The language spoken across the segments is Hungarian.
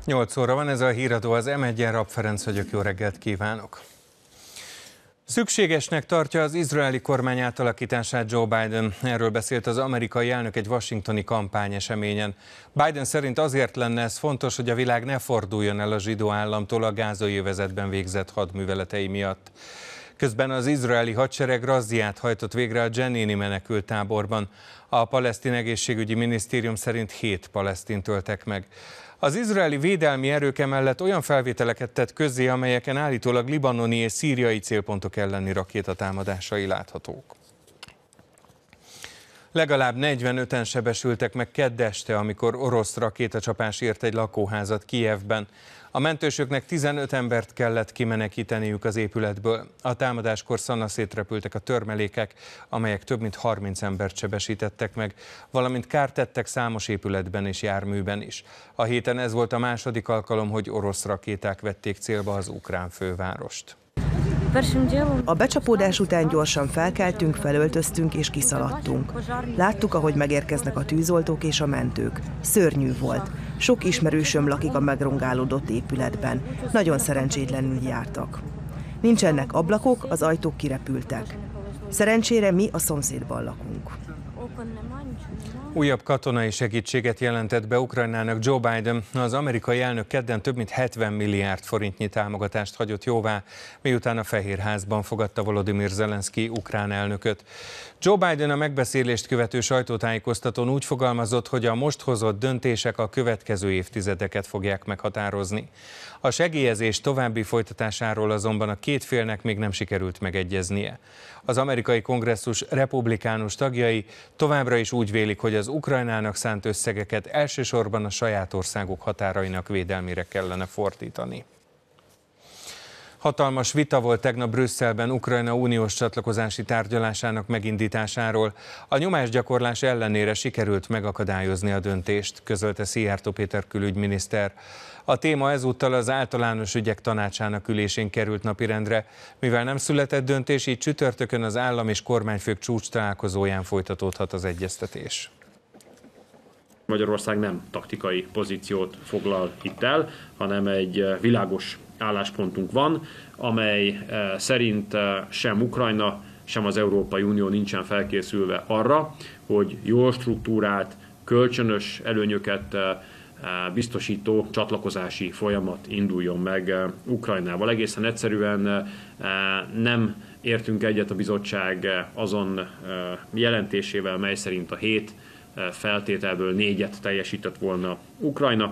8 óra van, ez a híradó az M1-en, Rapp Ferenc vagyok, jó reggelt kívánok! Szükségesnek tartja az izraeli kormány átalakítását Joe Biden. Erről beszélt az amerikai elnök egy washingtoni kampányeseményen. Biden szerint azért lenne ez fontos, hogy a világ ne forduljon el a zsidó államtól a gázai övezetben végzett hadműveletei miatt. Közben az izraeli hadsereg razziát hajtott végre a Jenini menekülttáborban. A palesztin egészségügyi minisztérium szerint 7 palesztint öltek meg. Az izraeli védelmi erők emellett olyan felvételeket tett közzé, amelyeken állítólag libanoni és szíriai célpontok elleni rakétatámadásai láthatók. Legalább 45-en sebesültek meg kedd este, amikor orosz rakétacsapás ért egy lakóházat Kijevben. A mentősöknek 15 embert kellett kimenekíteniük az épületből. A támadáskor szanaszét repültek a törmelékek, amelyek több mint 30 embert sebesítettek meg, valamint kárt tettek számos épületben és járműben is. A héten ez volt a második alkalom, hogy orosz rakéták vették célba az ukrán fővárost. A becsapódás után gyorsan felkeltünk, felöltöztünk és kiszaladtunk. Láttuk, ahogy megérkeznek a tűzoltók és a mentők. Szörnyű volt. Sok ismerősöm lakik a megrongálódott épületben. Nagyon szerencsétlenül jártak. Nincsenek ablakok, az ajtók kirepültek. Szerencsére mi a szomszédban lakunk. Újabb katonai segítséget jelentett be Ukrajnának Joe Biden. Az amerikai elnök kedden több mint 70 milliárd forintnyi támogatást hagyott jóvá, miután a Fehérházban fogadta Volodymyr Zelenszky ukrán elnököt. Joe Biden a megbeszélést követő sajtótájékoztatón úgy fogalmazott, hogy a most hozott döntések a következő évtizedeket fogják meghatározni. A segélyezés további folytatásáról azonban a két félnek még nem sikerült megegyeznie. Az amerikai kongresszus republikánus tagjai továbbra is úgy vélik, hogy az Ukrajnának szánt összegeket elsősorban a saját országuk határainak védelmére kellene fordítani. Hatalmas vita volt tegnap Brüsszelben Ukrajna uniós csatlakozási tárgyalásának megindításáról. A nyomásgyakorlás ellenére sikerült megakadályozni a döntést, közölte Szijjártó Péter külügyminiszter. A téma ezúttal az általános ügyek tanácsának ülésén került napirendre, mivel nem született döntés, így csütörtökön az állam és kormányfők csúcstalálkozóján folytatódhat az egyeztetés. Magyarország nem taktikai pozíciót foglal itt el, hanem egy világos álláspontunk van, amely szerint sem Ukrajna, sem az Európai Unió nincsen felkészülve arra, hogy jól struktúrált, kölcsönös előnyöket biztosító csatlakozási folyamat induljon meg Ukrajnával. Egészen egyszerűen nem értünk egyet a bizottság azon jelentésével, mely szerint a 7 feltételből 4-et teljesített volna Ukrajna.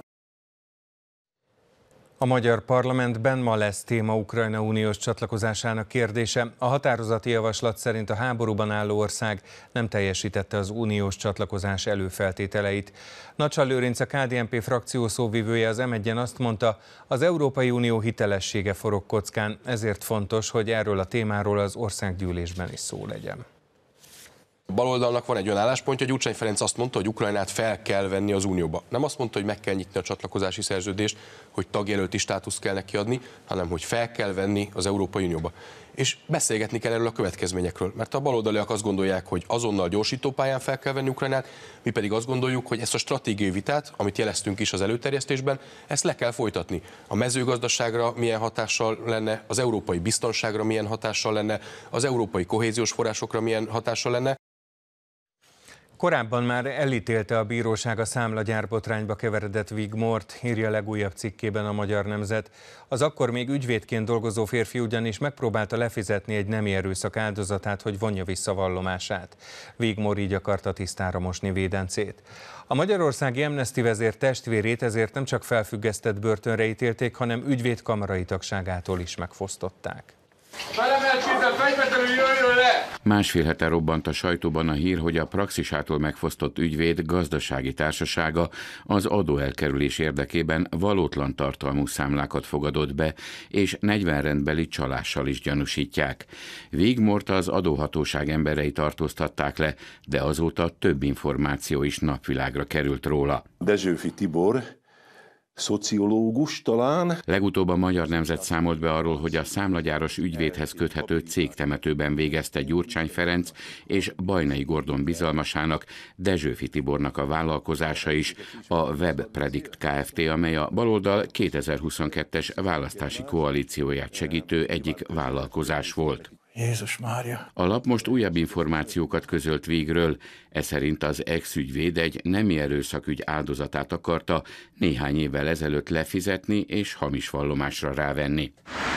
A magyar parlamentben ma lesz téma Ukrajna uniós csatlakozásának kérdése. A határozati javaslat szerint a háborúban álló ország nem teljesítette az uniós csatlakozás előfeltételeit. Nacsal Lőrinc, a KDNP frakció szóvivője az M1-en azt mondta, az Európai Unió hitelessége forog kockán, ezért fontos, hogy erről a témáról az országgyűlésben is szó legyen. A baloldalnak van egy olyan álláspontja, hogy Gyurcsány Ferenc azt mondta, hogy Ukrajnát fel kell venni az Unióba. Nem azt mondta, hogy meg kell nyitni a csatlakozási szerződést, hogy tagjelölti státuszt kell neki adni, hanem hogy fel kell venni az Európai Unióba. És beszélgetni kell erről a következményekről, mert a baloldaliak azt gondolják, hogy azonnal gyorsítópályán fel kell venni Ukrajnát, mi pedig azt gondoljuk, hogy ezt a stratégiai vitát, amit jeleztünk is az előterjesztésben, ezt le kell folytatni. A mezőgazdaságra milyen hatással lenne, az európai biztonságra milyen hatással lenne, az európai kohéziós forrásokra milyen hatással lenne. Korábban már elítélte a bíróság a számlagyárbotrányba keveredett Wigmort, írja legújabb cikkében a Magyar Nemzet. Az akkor még ügyvédként dolgozó férfi ugyanis megpróbálta lefizetni egy nemi erőszak áldozatát, hogy vonja vissza vallomását. Wigmor így akarta tisztára mosni védencét. A magyarországi Amnesty vezér testvérét ezért nem csak felfüggesztett börtönre ítélték, hanem ügyvédkamarai tagságától is megfosztották. Másfél hete robbant a sajtóban a hír, hogy a Praxisától megfosztott ügyvéd gazdasági társasága az adóelkerülés érdekében valótlan tartalmú számlákat fogadott be, és 40 rendbeli csalással is gyanúsítják. Wigmort az adóhatóság emberei tartóztatták le, de azóta több információ is napvilágra került róla. Dezsőfi Tibor szociológus talán. Legutóbb a Magyar Nemzet számolt be arról, hogy a számlagyáros ügyvédhez köthető cégtemetőben végezte Gyurcsány Ferenc és Bajnai Gordon bizalmasának, Dezsőfi Tibornak a vállalkozása is, a Web Predict Kft., amely a baloldal 2022-es választási koalícióját segítő egyik vállalkozás volt. Jézus Mária! A lap most újabb információkat közölt Vígről. Ez szerint az ex-ügyvéd egy nemi erőszakügy áldozatát akarta néhány évvel ezelőtt lefizetni és hamis vallomásra rávenni.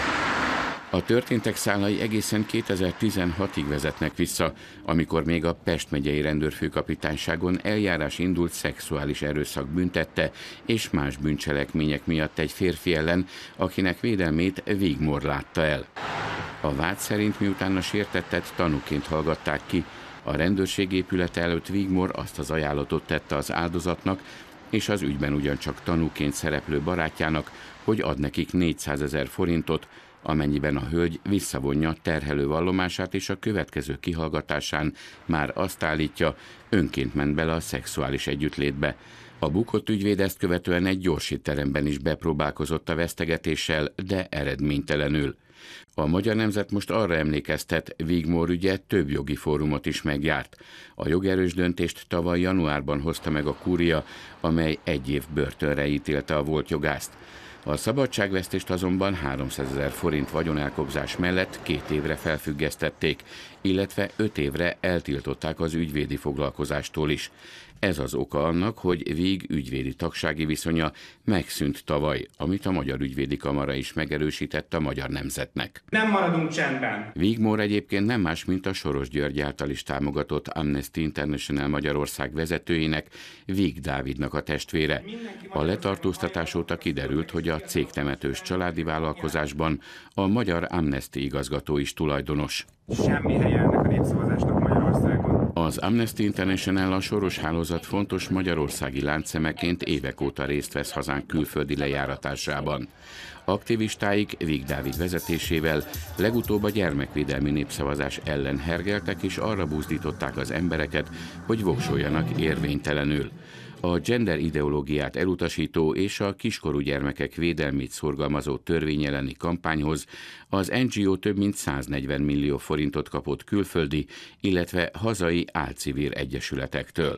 A történtek szálai egészen 2016-ig vezetnek vissza, amikor még a Pest megyei rendőrfőkapitányságon eljárás indult szexuális erőszak büntette és más bűncselekmények miatt egy férfi ellen, akinek védelmét Wigmore látta el. A vád szerint miután a sértettet tanúként hallgatták ki, a rendőrség épülete előtt Wigmore azt az ajánlatot tette az áldozatnak és az ügyben ugyancsak tanúként szereplő barátjának, hogy ad nekik 400 000 forintot, amennyiben a hölgy visszavonja terhelő vallomását, és a következő kihallgatásán már azt állítja, önként ment bele a szexuális együttlétbe. A bukott ügyvéd ezt követően egy gyorsíteremben is bepróbálkozott a vesztegetéssel, de eredménytelenül. A Magyar Nemzet most arra emlékeztet, Wigmore ügye több jogi fórumot is megjárt. A jogerős döntést tavaly januárban hozta meg a kúria, amely 1 év börtönre ítélte a volt jogászt. A szabadságvesztést azonban 300 000 forint vagyonelkobzás mellett 2 évre felfüggesztették, illetve 5 évre eltiltották az ügyvédi foglalkozástól is. Ez az oka annak, hogy Víg ügyvédi tagsági viszonya megszűnt tavaly, amit a Magyar Ügyvédi Kamara is megerősített a Magyar Nemzetnek. Nem maradunk csendben! Wigmore egyébként nem más, mint a Soros György által is támogatott Amnesty International Magyarország vezetőjének, Víg Dávidnak a testvére. A letartóztatás óta kiderült, hogy a cégtemetős családi vállalkozásban a Magyar Amnesty igazgató is tulajdonos. Semmi helye ennek a népszavazásnak Magyarországon. Az Amnesty International a Soros hálózat fontos magyarországi láncszemeként évek óta részt vesz hazánk külföldi lejáratásában. Aktivistáik Víg Dávid vezetésével legutóbb a gyermekvédelmi népszavazás ellen hergeltek, és arra buzdították az embereket, hogy voksoljanak érvénytelenül. A gender ideológiát elutasító és a kiskorú gyermekek védelmét szorgalmazó törvény elleni kampányhoz az NGO több mint 140 millió forintot kapott külföldi, illetve hazai álcivil egyesületektől.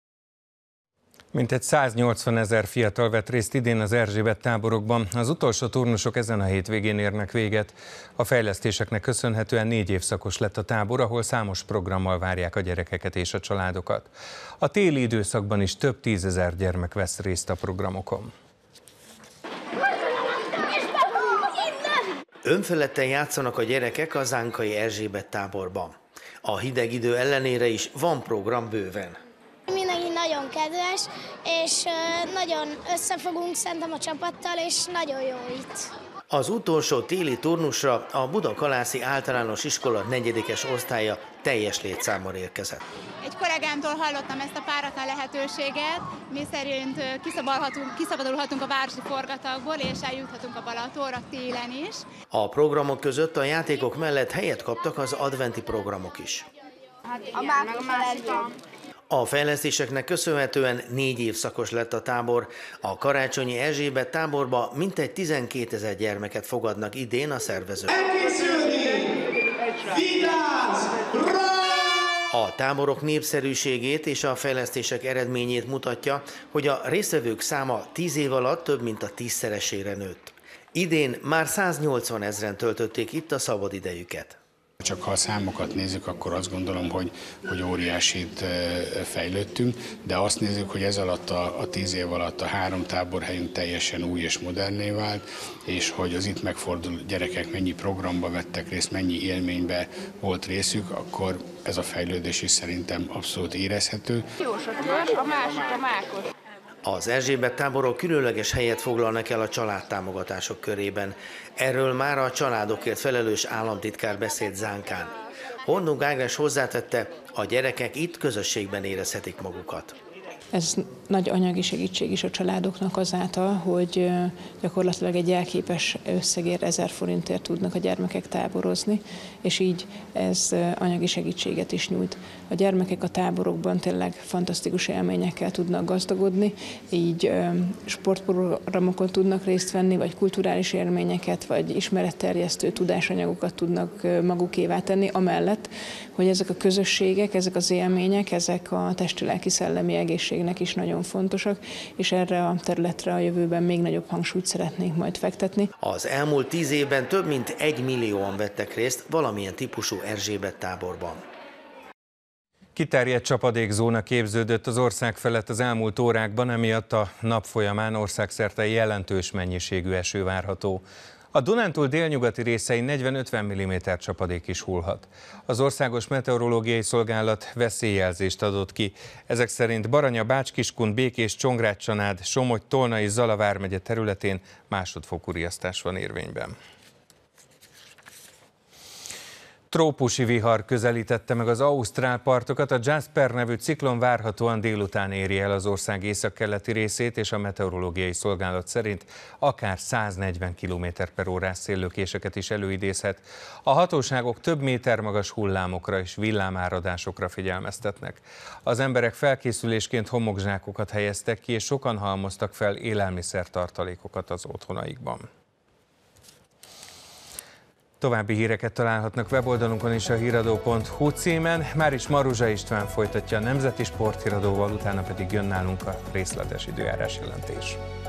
Mintegy 180 000 fiatal vett részt idén az Erzsébet táborokban. Az utolsó turnusok ezen a hétvégén érnek véget. A fejlesztéseknek köszönhetően 4 évszakos lett a tábor, ahol számos programmal várják a gyerekeket és a családokat. A téli időszakban is több 10 000 gyermek vesz részt a programokon. Önfeledten játszanak a gyerekek a zánkai Erzsébet táborban. A hideg idő ellenére is van program bőven. Mindenki nagyon kedves, és nagyon összefogunk szerintem a csapattal, és nagyon jó itt. Az utolsó téli turnusra a Budakalászi Általános Iskola 4-es osztálya teljes létszámmal érkezett. Egy kollégámtól hallottam ezt a páratlan lehetőséget, mi szerint kiszabadulhatunk a városi forgatagból, és eljuthatunk a Balatonra télen is. A programok között a játékok mellett helyet kaptak az adventi programok is. A fejlesztéseknek köszönhetően 4 évszakos lett a tábor. A karácsonyi Erzsébet táborba mintegy 12 000 gyermeket fogadnak idén a szervezők. A táborok népszerűségét és a fejlesztések eredményét mutatja, hogy a résztvevők száma 10 év alatt több mint a 10-szeresére nőtt. Idén már 180 000-en töltötték itt a szabadidejüket. Csak ha a számokat nézzük, akkor azt gondolom, hogy óriásit fejlődtünk, de azt nézzük, hogy ez alatt a 10 év alatt a 3 táborhelyünk teljesen új és moderné vált, és hogy az itt megforduló gyerekek mennyi programba vettek részt, mennyi élménybe volt részük, akkor ez a fejlődés is szerintem abszolút érezhető. A másik a mákos. Az Erzsébet táborok különleges helyet foglalnak el a családtámogatások körében. Erről már a családokért felelős államtitkár beszélt Zánkán. Hornung Ágnes hozzátette, a gyerekek itt közösségben érezhetik magukat. Ez nagy anyagi segítség is a családoknak azáltal, hogy gyakorlatilag egy jelképes összegért 1000 forintért tudnak a gyermekek táborozni, és így ez anyagi segítséget is nyújt. A gyermekek a táborokban tényleg fantasztikus élményekkel tudnak gazdagodni, így sportprogramokon tudnak részt venni, vagy kulturális élményeket, vagy ismeretterjesztő tudásanyagokat tudnak magukévá tenni, amellett, hogy ezek a közösségek, ezek az élmények, ezek a testi-lelki-szellemi egészségnek is nagyon fontosak, és erre a területre a jövőben még nagyobb hangsúlyt szeretnénk majd fektetni. Az elmúlt 10 évben több mint 1 millióan vettek részt valamilyen típusú Erzsébet táborban. Kiterjedt csapadékzóna képződött az ország felett az elmúlt órákban, emiatt a nap folyamán országszerte jelentős mennyiségű eső várható. A Dunántúl délnyugati részein 40-50 mm csapadék is hullhat. Az Országos Meteorológiai Szolgálat veszélyjelzést adott ki. Ezek szerint Baranya, Bács-Kiskun, Békés, Csongrád-Csanád, Somogy, Tolna és Zala vármegye területén másodfokú riasztás van érvényben. Trópusi vihar közelítette meg az ausztrál partokat, a Jasper nevű ciklon várhatóan délután éri el az ország északkeleti részét, és a meteorológiai szolgálat szerint akár 140 km/h széllökéseket is előidézhet. A hatóságok több méter magas hullámokra és villámáradásokra figyelmeztetnek. Az emberek felkészülésként homokzsákokat helyeztek ki, és sokan halmoztak fel élelmiszertartalékokat az otthonaikban. További híreket találhatnak weboldalunkon és a híradó.hu címen. Máris Maruzsa István folytatja a Nemzeti Sporthíradóval, utána pedig jön nálunk a részletes időjárás jelentés.